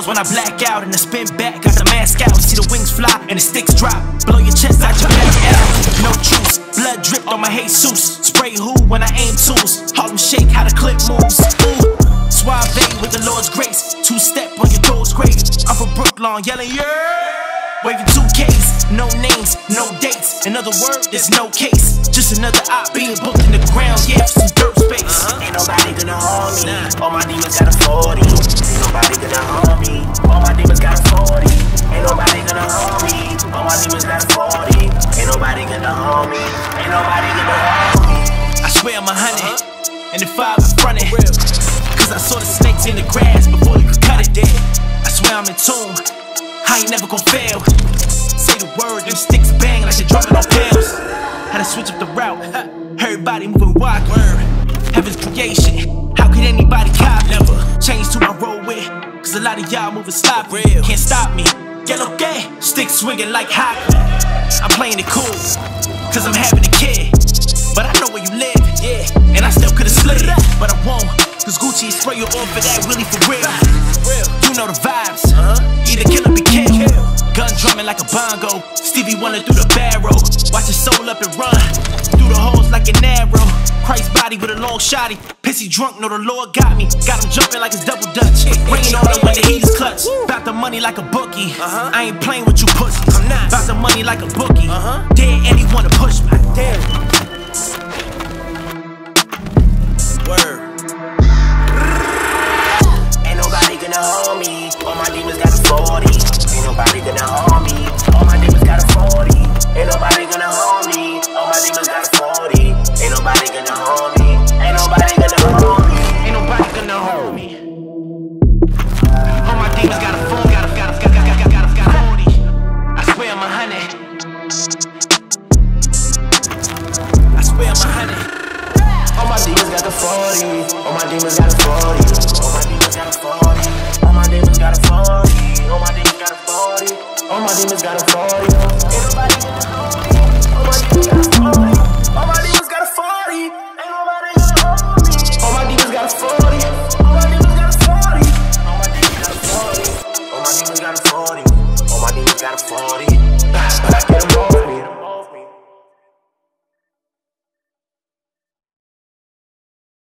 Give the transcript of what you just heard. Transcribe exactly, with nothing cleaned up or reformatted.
When I black out and I spin back, got the mask out. See the wings fly and the sticks drop. Blow your chest out your back out. No truce, blood dripped on my Jesus. Spray who when I aim tools. Harlem shake how the clip moves. Ooh. Suave with the Lord's grace. Two step on your door's grave. I'm from Brooklyn yelling yeah. Waving two K's, no names, no dates. In other words, there's no case. Just another op being booked in the ground, yeah, for some dirt space. Uh-huh. Ain't nobody gonna harm me. Nah. All my demons got a forty. Ain't nobody gonna harm me. All my demons got a forty. Ain't nobody gonna harm me. All my demons got a forty. Ain't nobody gonna harm me. Ain't nobody gonna harm me. I swear I'm a hundred, uh-huh. And the five is frontin'. Cause I saw the snakes in the grass before you could cut it dead. I swear I'm in tune. I ain't never gon' fail. Say the word, them sticks bang like they're drumming on bells. Had to switch up the route. Everybody moving wild. Heaven's creation. How could anybody cop? Never change to my roll with. Cause a lot of y'all moving sloppy. Can't stop me. Yellow gay, stick swinging like hockey. I'm playing it cool. Cause I'm having a kid. But I know where you live. Yeah. And I still could've slid it. But I won't. Cause Gucci spray you off for that really for real. You know the vibes. Either kill or be killed. Gun drumming like a bongo. Stevie Wonder through the barrel. Watch his soul up and run through the holes like an arrow. Christ body with a long shotty. Pissy drunk, know the Lord got me. Got him jumping like it's double dutch. Rain on him when the heat is clutch. Bout the money like a bookie. I ain't playing with you pussies. Bout the money like a bookie. Dare anyone to push me. Damn. Word. Ain't nobody gonna hold me. All my demons got a forty. Ain't nobody gonna harm me. All my demons got a forty. Ain't nobody gonna harm me. All my demons got a forty. Ain't nobody gonna harm me. Ain't nobody gonna harm me. Ain't nobody gonna harm me. All my demons got a forty. Got a got a got a got a got a got a forty. I swear I'm a hundred. I swear I'm a hundred. All my demons got the forty. All my demons got a